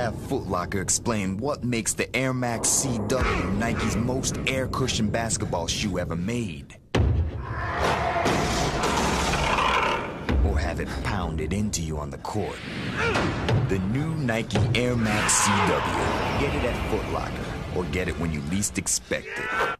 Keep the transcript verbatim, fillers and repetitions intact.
have Footlocker explain what makes the Air Max C W Nike's most air-cushioned basketball shoe ever made. Or have it pounded into you on the court. The new Nike Air Max C W. Get it at Footlocker, or get it when you least expect it.